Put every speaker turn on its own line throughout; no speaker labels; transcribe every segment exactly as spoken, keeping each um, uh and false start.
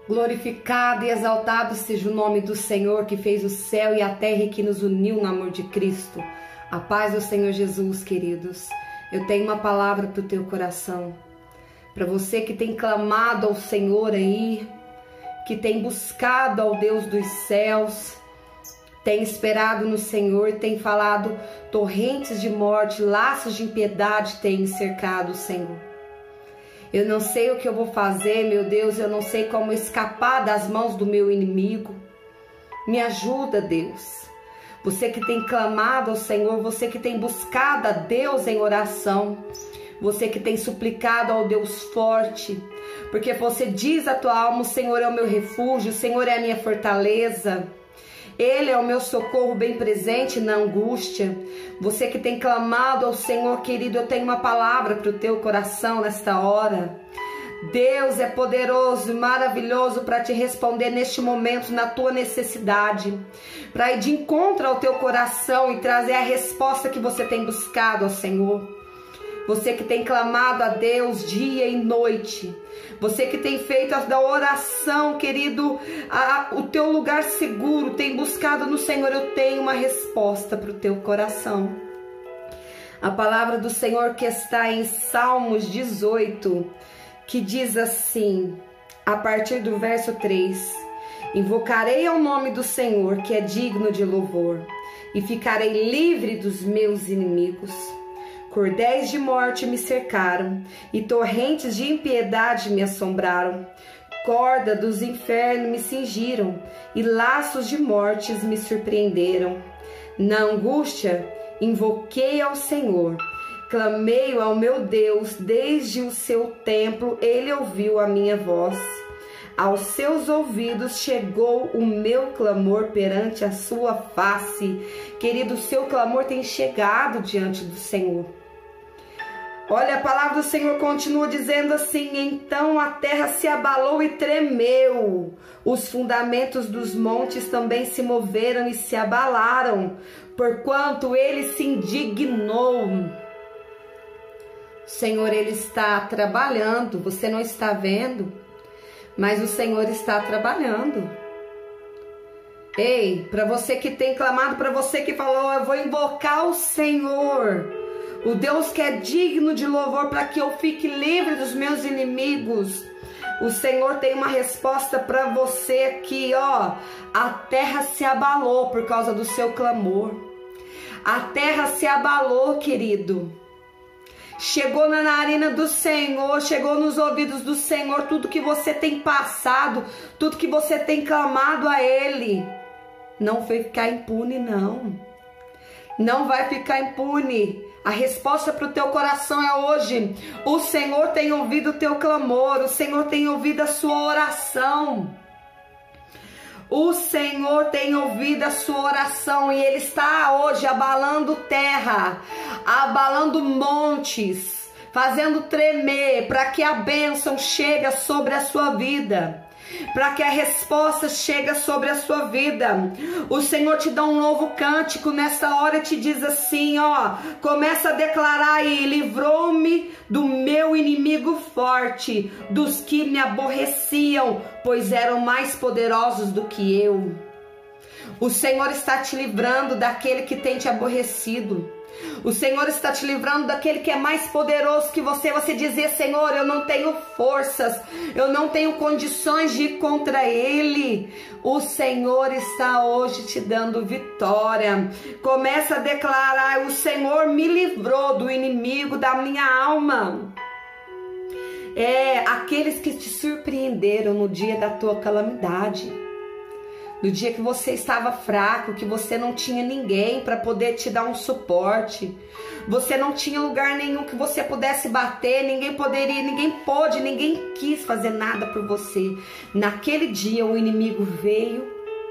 Glorificado e exaltado seja o nome do Senhor, que fez o céu e a terra e que nos uniu no amor de Cristo. A paz do Senhor Jesus, queridos. Eu tenho uma palavra para o teu coração. Para você que tem clamado ao Senhor aí, que tem buscado ao Deus dos céus, tem esperado no Senhor, tem falado, torrentes de morte, laços de impiedade têm cercado o Senhor. Eu não sei o que eu vou fazer, meu Deus, eu não sei como escapar das mãos do meu inimigo. Me ajuda, Deus. Você que tem clamado ao Senhor, você que tem buscado a Deus em oração, você que tem suplicado ao Deus forte, porque você diz à tua alma, o Senhor é o meu refúgio, o Senhor é a minha fortaleza. Ele é o meu socorro bem presente na angústia. Você que tem clamado ao Senhor, querido, eu tenho uma palavra para o teu coração nesta hora. Deus é poderoso e maravilhoso para te responder neste momento, na tua necessidade, para ir de encontro ao teu coração e trazer a resposta que você tem buscado ao Senhor. Você que tem clamado a Deus dia e noite, você que tem feito a oração, querido, a, o teu lugar seguro, tem buscado no Senhor, eu tenho uma resposta para o teu coração. A palavra do Senhor que está em Salmos dezoito, que diz assim, a partir do verso três: Invocarei ao nome do Senhor, que é digno de louvor, e ficarei livre dos meus inimigos. Cordéis de morte me cercaram, e torrentes de impiedade me assombraram. Corda dos infernos me cingiram, e laços de mortes me surpreenderam. Na angústia, invoquei ao Senhor, clamei ao meu Deus, desde o seu templo, ele ouviu a minha voz. Aos seus ouvidos chegou o meu clamor perante a sua face. Querido, o seu clamor tem chegado diante do Senhor. Olha, a palavra do Senhor continua dizendo assim: então a terra se abalou e tremeu, os fundamentos dos montes também se moveram e se abalaram, porquanto ele se indignou. O Senhor, ele está trabalhando, você não está vendo, mas o Senhor está trabalhando. Ei, para você que tem clamado, para você que falou, eu vou invocar o Senhor, o Deus que é digno de louvor, para que eu fique livre dos meus inimigos. O Senhor tem uma resposta para você aqui, ó. A terra se abalou por causa do seu clamor. A terra se abalou, querido. Chegou na narina do Senhor, chegou nos ouvidos do Senhor tudo que você tem passado, tudo que você tem clamado a Ele. Não foi ficar impune, não. Não vai ficar impune. A resposta para o teu coração é hoje. O Senhor tem ouvido o teu clamor, o Senhor tem ouvido a sua oração. O Senhor tem ouvido a sua oração e Ele está hoje abalando terra, abalando montes, fazendo tremer para que a bênção chegue sobre a sua vida, para que a resposta chegue sobre a sua vida. O Senhor te dá um novo cântico nessa hora e te diz assim, ó, começa a declarar aí: livrou-me do meu inimigo forte, dos que me aborreciam, pois eram mais poderosos do que eu. O Senhor está te livrando daquele que tem te aborrecido. O Senhor está te livrando daquele que é mais poderoso que você. Você dizer: Senhor, eu não tenho forças, eu não tenho condições de ir contra ele. O Senhor está hoje te dando vitória. Começa a declarar: o Senhor me livrou do inimigo da minha alma. É, aqueles que te surpreenderam no dia da tua calamidade, no dia que você estava fraco, que você não tinha ninguém para poder te dar um suporte, você não tinha lugar nenhum que você pudesse bater, ninguém poderia, ninguém pôde, ninguém quis fazer nada por você. Naquele dia o inimigo veio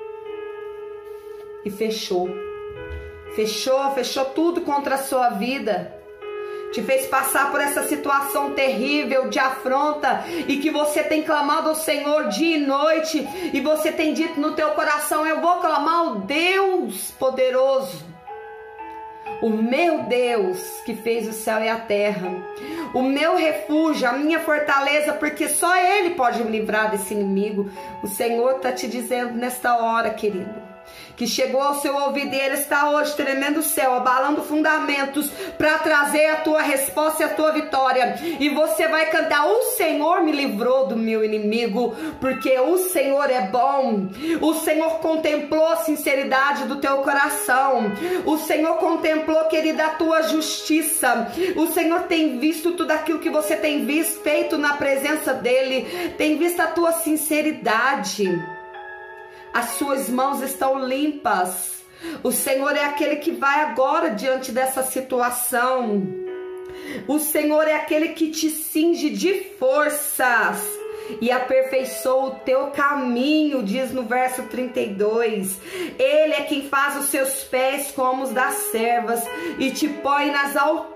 e fechou, fechou, fechou tudo contra a sua vida. Te fez passar por essa situação terrível de afronta e que você tem clamado ao Senhor dia e noite, e você tem dito no teu coração: eu vou clamar ao Deus poderoso, O meu Deus que fez o céu e a terra, o meu refúgio, a minha fortaleza, porque só Ele pode me livrar desse inimigo. O Senhor está te dizendo nesta hora, querido, que chegou ao seu ouvido e Ele está hoje tremendo o céu, abalando fundamentos para trazer a tua resposta e a tua vitória. E você vai cantar: o Senhor me livrou do meu inimigo, porque o Senhor é bom. O Senhor contemplou a sinceridade do teu coração. O Senhor contemplou, querida, a tua justiça. O Senhor tem visto tudo aquilo que você tem visto, feito na presença dEle. Tem visto a tua sinceridade. As suas mãos estão limpas. O Senhor é aquele que vai agora diante dessa situação. O Senhor é aquele que te cinge de forças e aperfeiçoa o teu caminho, diz no verso trinta e dois. Ele é quem faz os seus pés como os das servas e te põe nas alturas.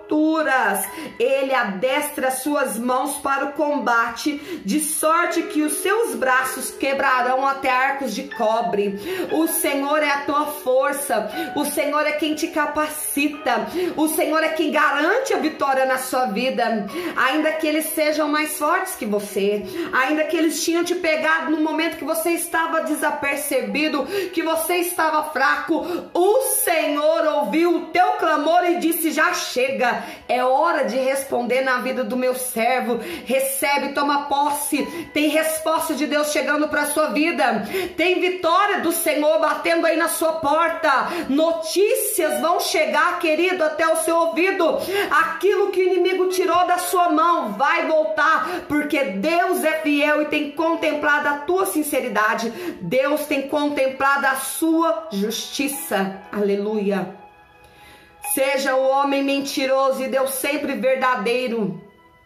Ele adestra as suas mãos para o combate, de sorte que os seus braços quebrarão até arcos de cobre. O Senhor é a tua força. O Senhor é quem te capacita. O Senhor é quem garante a vitória na sua vida. Ainda que eles sejam mais fortes que você, ainda que eles tinham te pegado no momento que você estava desapercebido, que você estava fraco, o Senhor ouviu o teu clamor e disse: já chega, é hora de responder na vida do meu servo. Recebe, toma posse. Tem resposta de Deus chegando para a sua vida. Tem vitória do Senhor batendo aí na sua porta. Notícias vão chegar, querido, até o seu ouvido. Aquilo que o inimigo tirou da sua mão vai voltar, porque Deus é fiel e tem contemplado a tua sinceridade. Deus tem contemplado a sua justiça. Aleluia. Seja o homem mentiroso e Deus sempre verdadeiro.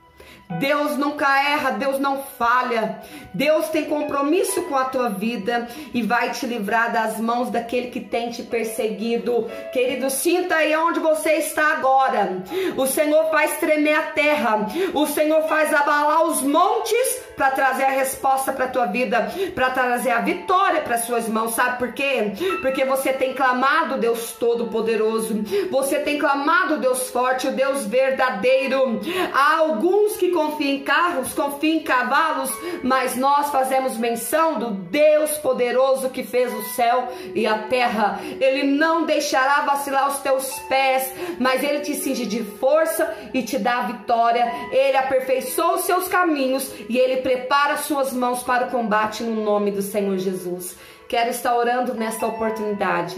Deus nunca erra, Deus não falha. Deus tem compromisso com a tua vida e vai te livrar das mãos daquele que tem te perseguido. Querido, sinta aí onde você está agora. O Senhor faz tremer a terra. O Senhor faz abalar os montes para trazer a resposta para a tua vida, para trazer a vitória para as suas mãos. Sabe por quê? Porque você tem clamado, Deus Todo-Poderoso. Você tem clamado, Deus Forte, o Deus verdadeiro. Há alguns que confiam em carros, confiam em cavalos, mas nós fazemos menção do Deus poderoso que fez o céu e a terra. Ele não deixará vacilar os teus pés, mas Ele te cinge de força e te dá a vitória. Ele aperfeiçoa os seus caminhos e Ele prepara as suas mãos para o combate no nome do Senhor Jesus. Quero estar orando nesta oportunidade.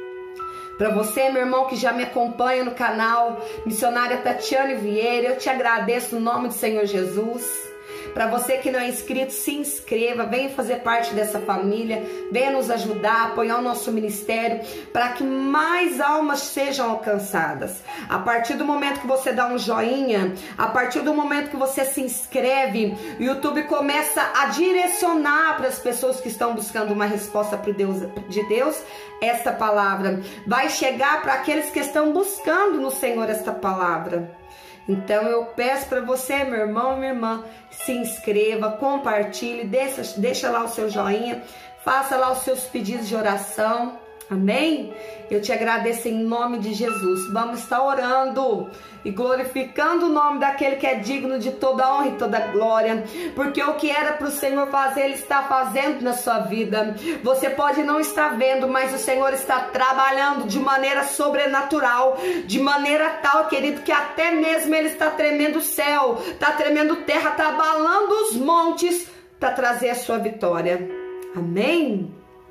Para você, meu irmão, que já me acompanha no canal Missionária Tatiane Vieira, eu te agradeço no nome do Senhor Jesus. Para você que não é inscrito, se inscreva, venha fazer parte dessa família, venha nos ajudar, apoiar o nosso ministério, para que mais almas sejam alcançadas. A partir do momento que você dá um joinha, a partir do momento que você se inscreve, o YouTube começa a direcionar para as pessoas que estão buscando uma resposta para Deus, de Deus, esta palavra. Vai chegar para aqueles que estão buscando no Senhor esta palavra. Então eu peço para você, meu irmão e minha irmã, se inscreva, compartilhe, deixa, deixa lá o seu joinha, faça lá os seus pedidos de oração, amém? Eu te agradeço em nome de Jesus. Vamos estar orando e glorificando o nome daquele que é digno de toda honra e toda glória, porque o que era para o Senhor fazer, Ele está fazendo na sua vida. Você pode não estar vendo, mas o Senhor está trabalhando de maneira sobrenatural, de maneira tal, querido, que até mesmo Ele está tremendo o céu, está tremendo terra, está abalando os montes para trazer a sua vitória. Amém?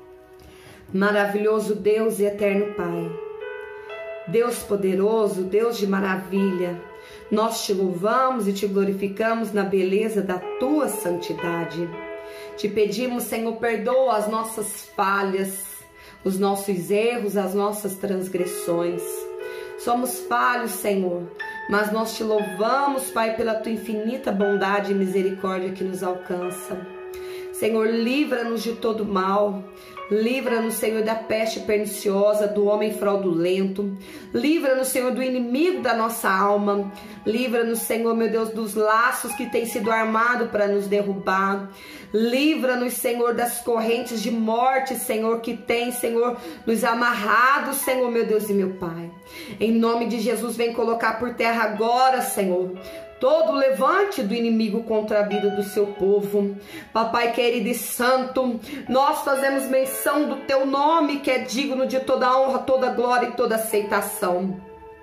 Maravilhoso Deus e eterno Pai, Deus poderoso, Deus de maravilha, nós te louvamos e te glorificamos na beleza da tua santidade. Te pedimos, Senhor, perdoa as nossas falhas, os nossos erros, as nossas transgressões. Somos falhos, Senhor, mas nós te louvamos, Pai, pela tua infinita bondade e misericórdia que nos alcança. Senhor, livra-nos de todo mal. Livra-nos, Senhor, da peste perniciosa, do homem fraudulento. Livra-nos, Senhor, do inimigo da nossa alma. Livra-nos, Senhor, meu Deus, dos laços que têm sido armados para nos derrubar. Livra-nos, Senhor, das correntes de morte, Senhor, que tem, Senhor, nos amarrados, Senhor, meu Deus e meu Pai. Em nome de Jesus, vem colocar por terra agora, Senhor, todo o levante do inimigo contra a vida do seu povo. Papai querido e santo, nós fazemos menção do teu nome, que é digno de toda honra, toda glória e toda aceitação.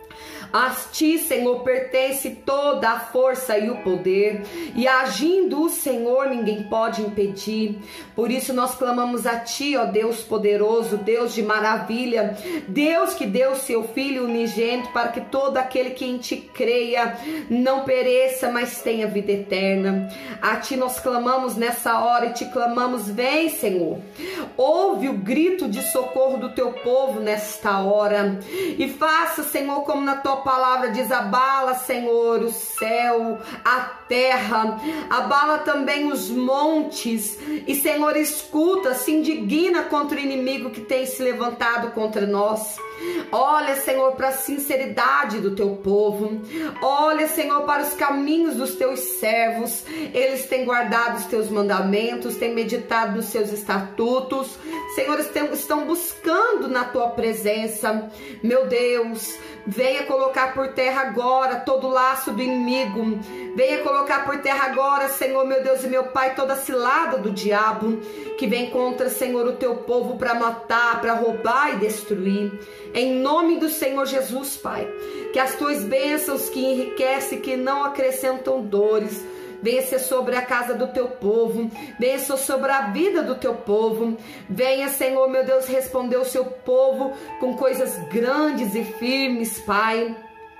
A ti, Senhor, pertence toda a força e o poder, e agindo o Senhor, ninguém pode impedir. Por isso nós clamamos a ti, ó Deus poderoso, Deus de maravilha, Deus que deu seu Filho unigênito, para que todo aquele que em ti creia não pereça, mas tenha vida eterna. A ti nós clamamos nessa hora e te clamamos, vem, Senhor. Ouve o grito de socorro do teu povo nesta hora, e faça, Senhor, como na tua palavra diz, abala, Senhor, o céu, a terra, abala também os montes, e, Senhor, escuta, se indigna contra o inimigo que tem se levantado contra nós. Olha, Senhor, para a sinceridade do teu povo. Olha, Senhor, para os caminhos dos teus servos. Eles têm guardado os teus mandamentos, têm meditado nos seus estatutos. Senhor, estão buscando na tua presença. Meu Deus, venha colocar por terra agora todo o laço do inimigo. Venha colocar por terra agora, Senhor, meu Deus e meu Pai, toda a cilada do diabo que vem contra, Senhor, o teu povo para matar, para roubar e destruir. Em nome do Senhor Jesus, Pai, que as tuas bênçãos que enriquecem, que não acrescentam dores, venha ser sobre a casa do teu povo, venha ser sobre a vida do teu povo. Venha, Senhor, meu Deus, responder o seu povo com coisas grandes e firmes, Pai.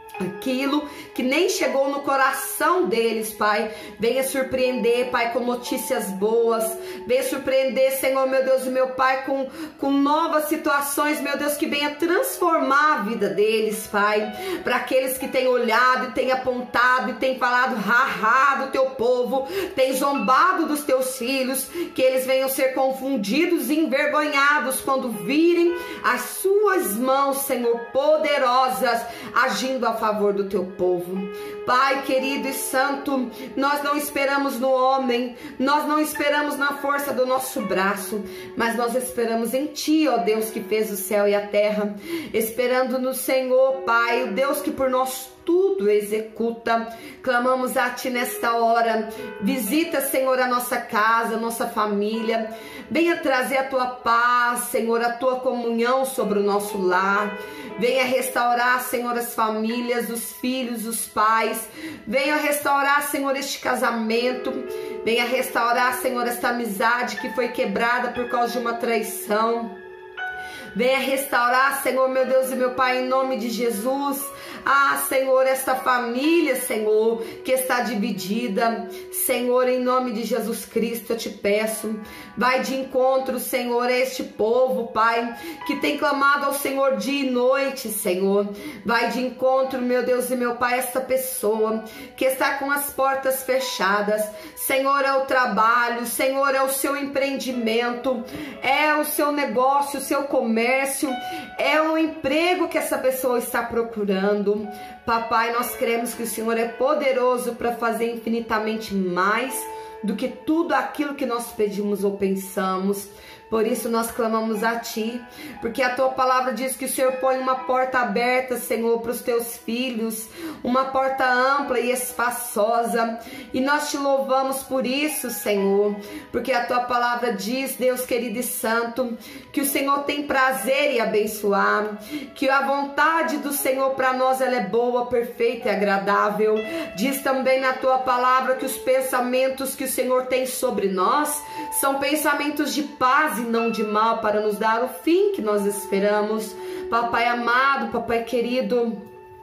Aquilo que nem chegou no coração deles, Pai, venha surpreender, Pai, com notícias boas. Venha surpreender, Senhor, meu Deus e meu Pai, com, com novas situações, meu Deus, que venha transformar a vida deles, Pai. Para aqueles que têm olhado e têm apontado e têm falado haha do teu povo, têm zombado dos teus filhos, que eles venham ser confundidos e envergonhados quando virem as suas mãos, Senhor, poderosas, agindo a favor do teu povo. Pai querido e santo, nós não esperamos no homem, nós não esperamos na força do nosso braço, mas nós esperamos em ti, ó Deus, que fez o céu e a terra, esperando no Senhor, Pai, o Deus que por nós tudo executa. Clamamos a ti nesta hora. Visita, Senhor, a nossa casa, a nossa família. Venha trazer a tua paz, Senhor, a tua comunhão sobre o nosso lar. Venha restaurar, Senhor, as famílias, os filhos, os pais. Venha restaurar, Senhor, este casamento. Venha restaurar, Senhor, esta amizade que foi quebrada por causa de uma traição. Venha restaurar, Senhor, meu Deus e meu Pai, em nome de Jesus. Ah, Senhor, esta família, Senhor, que está dividida. Senhor, em nome de Jesus Cristo, eu te peço, vai de encontro, Senhor, a este povo, Pai, que tem clamado ao Senhor dia e noite, Senhor. Vai de encontro, meu Deus e meu Pai, esta pessoa que está com as portas fechadas. Senhor, é o trabalho, Senhor, é o seu empreendimento, é o seu negócio, o seu comércio, é o emprego que essa pessoa está procurando. Papai, nós cremos que o Senhor é poderoso para fazer infinitamente mais do que tudo aquilo que nós pedimos ou pensamos. Por isso nós clamamos a ti, porque a tua palavra diz que o Senhor põe uma porta aberta, Senhor, para os teus filhos, uma porta ampla e espaçosa, e nós te louvamos por isso, Senhor, porque a tua palavra diz, Deus querido e santo, que o Senhor tem prazer em abençoar, que a vontade do Senhor para nós ela é boa, perfeita e agradável. Diz também na tua palavra que os pensamentos que o Senhor tem sobre nós são pensamentos de paz e não de mal, para nos dar o fim que nós esperamos. Papai amado, papai querido,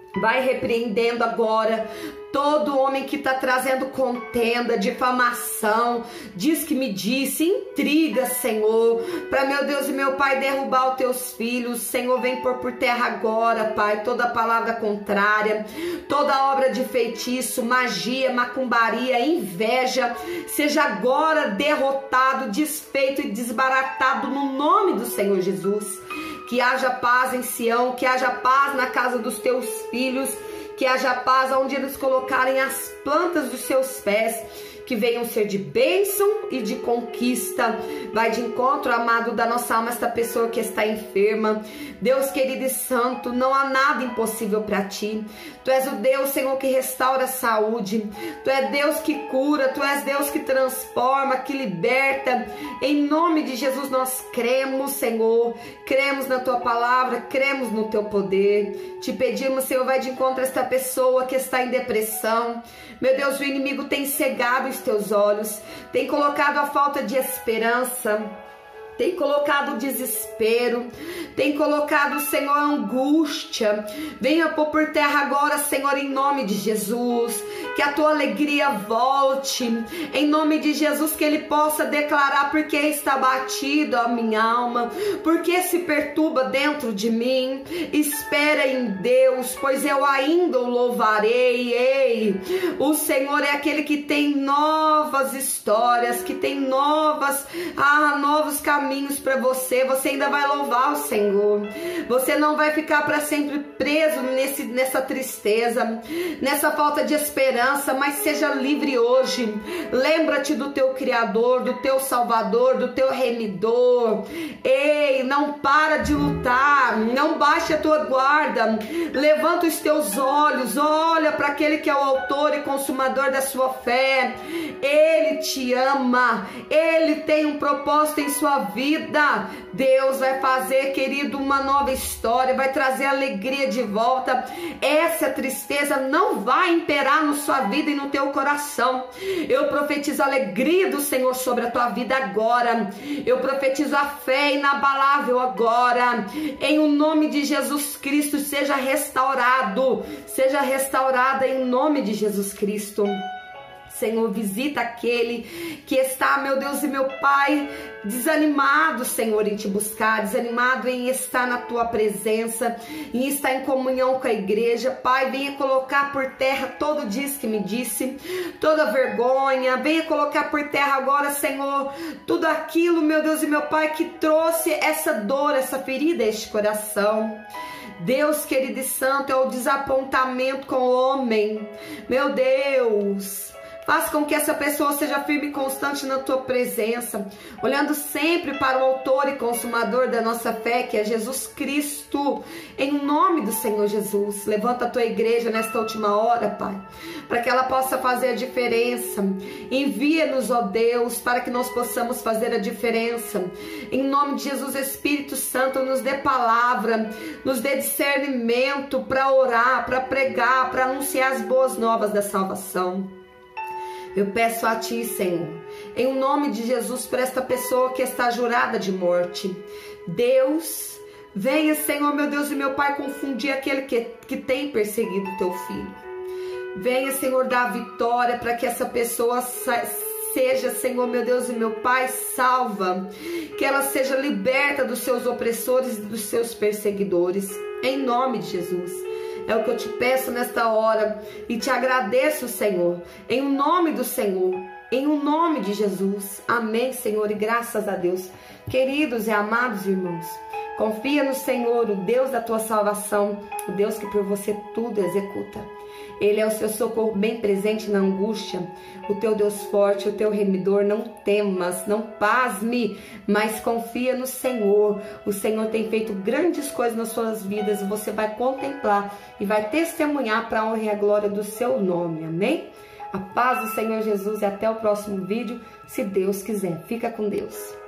Vai repreendendo agora todo homem que está trazendo contenda, difamação, diz que me disse, intriga, Senhor, para, meu Deus e meu Pai, derrubar os teus filhos. Senhor, vem pôr por terra agora, Pai, toda palavra contrária, toda obra de feitiço, magia, macumbaria, inveja, seja agora derrotado, desfeito e desbaratado no nome do Senhor Jesus. Que haja paz em Sião, que haja paz na casa dos teus filhos, que haja paz onde eles colocarem as plantas dos seus pés, que venham ser de bênção e de conquista. Vai de encontro, amado, da nossa alma, esta pessoa que está enferma. Deus querido e santo, não há nada impossível para ti. Tu és o Deus, Senhor, que restaura a saúde. Tu és Deus que cura, tu és Deus que transforma, que liberta. Em nome de Jesus nós cremos, Senhor, cremos na tua palavra, cremos no teu poder. Te pedimos, Senhor, vai de encontro a esta pessoa que está em depressão. Meu Deus, o inimigo tem cegado os teus olhos, tem colocado a falta de esperança, tem colocado o desespero, tem colocado, Senhor, a angústia. Venha pôr por terra agora, Senhor, em nome de Jesus, que a tua alegria volte, em nome de Jesus, que ele possa declarar: porque está batido a minha alma, porque se perturba dentro de mim, espera em Deus, pois eu ainda o louvarei. Ei, o Senhor é aquele que tem novas histórias, que tem novas, ah, novos caminhos para você. Você ainda vai louvar o Senhor, você não vai ficar para sempre preso nesse, nessa tristeza, nessa falta de esperança, mas seja livre hoje. Lembra-te do teu Criador, do teu Salvador, do teu Remidor. Ei, não para de lutar, não baixe a tua guarda, levanta os teus olhos, olha para aquele que é o autor e consumador da sua fé. Ele te ama, ele tem um propósito em sua vida. Deus vai fazer, querido, uma nova história, vai trazer alegria de volta. Essa tristeza não vai imperar na sua vida e no teu coração. Eu profetizo a alegria do Senhor sobre a tua vida agora. Eu profetizo a fé inabalável agora. Em o nome de Jesus Cristo, seja restaurado, seja restaurada em nome de Jesus Cristo. Senhor, visita aquele que está, meu Deus e meu Pai, desanimado, Senhor, em te buscar, desanimado em estar na tua presença, em estar em comunhão com a igreja. Pai, venha colocar por terra todo diz que me disse, toda vergonha, venha colocar por terra agora, Senhor, tudo aquilo, meu Deus e meu Pai, que trouxe essa dor, essa ferida a este coração. Deus querido e santo, é o desapontamento com o homem, meu Deus. Faz com que essa pessoa seja firme e constante na tua presença, olhando sempre para o autor e consumador da nossa fé, que é Jesus Cristo. Em nome do Senhor Jesus, levanta a tua igreja nesta última hora, Pai, para que ela possa fazer a diferença. Envia-nos, ó Deus, para que nós possamos fazer a diferença. Em nome de Jesus, Espírito Santo, nos dê palavra, nos dê discernimento para orar, para pregar, para anunciar as boas novas da salvação. Eu peço a ti, Senhor, em o nome de Jesus, para esta pessoa que está jurada de morte. Deus, venha, Senhor, meu Deus e meu Pai, confundir aquele que, que tem perseguido o teu filho. Venha, Senhor, dar vitória para que essa pessoa seja, Senhor, meu Deus e meu Pai, salva. Que ela seja liberta dos seus opressores e dos seus perseguidores. Em nome de Jesus. É o que eu te peço nesta hora e te agradeço, Senhor, em o nome do Senhor, em o nome de Jesus. Amém, Senhor, e graças a Deus. Queridos e amados irmãos, confia no Senhor, o Deus da tua salvação, o Deus que por você tudo executa. Ele é o seu socorro bem presente na angústia, o teu Deus forte, o teu remidor. Não temas, não pasme, mas confia no Senhor. O Senhor tem feito grandes coisas nas suas vidas e você vai contemplar e vai testemunhar para a honra e a glória do seu nome. Amém? A paz do Senhor Jesus e até o próximo vídeo, se Deus quiser. Fica com Deus.